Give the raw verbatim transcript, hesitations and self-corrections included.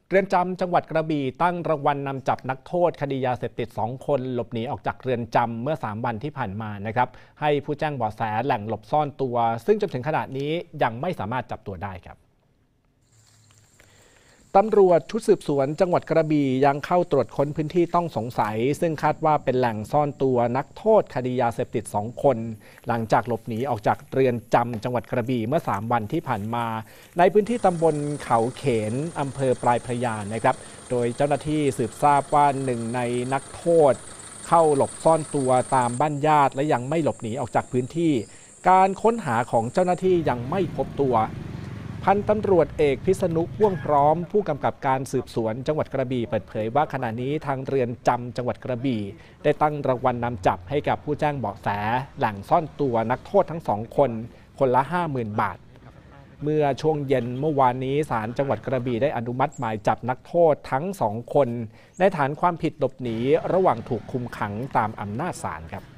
เรือนจำจังหวัดกระบี่ตั้งรางวัลนำจับนักโทษคดียาเสพติดสองคนหลบหนีออกจากเรือนจำเมื่อสามวันที่ผ่านมานะครับให้ผู้แจ้งเบาะแสแหล่งหลบซ่อนตัวซึ่งจนถึงขณะนี้ยังไม่สามารถจับตัวได้ครับตำรวจชุดสืบสวนจังหวัดกระบี่ยังเข้าตรวจค้นพื้นที่ต้องสงสัยซึ่งคาดว่าเป็นแหล่งซ่อนตัวนักโทษคดียาเสพติดสองคนหลังจากหลบหนีออกจากเรือนจำจังหวัดกระบี่เมื่อสามวันที่ผ่านมาในพื้นที่ตำบลเขาเขนอำเภอปลายพระยานะครับโดยเจ้าหน้าที่สืบทราบว่าหนึ่งในนักโทษเข้าหลบซ่อนตัวตามบ้านญาติและยังไม่หลบหนีออกจากพื้นที่การค้นหาของเจ้าหน้าที่ยังไม่พบตัวพันตำรวจเอกพิษณุพ่วงพร้อมผู้กำกับการสืบสวนจังหวัดกระบี่เปิดเผยว่าขณะนี้ทางเรือนจำจังหวัดกระบี่ได้ตั้งรางวัลนำจับให้กับผู้แจ้งเบาะแสแหล่งซ่อนตัวนักโทษทั้งสองคนคนละ ห้าหมื่น บาทเมื่อช่วงเย็นเมื่อวานนี้ศาลจังหวัดกระบี่ได้อนุมัติหมายจับนักโทษทั้งสองคนในฐานความผิดหลบหนีระหว่างถูกคุมขังตามอำนาจศาลครับ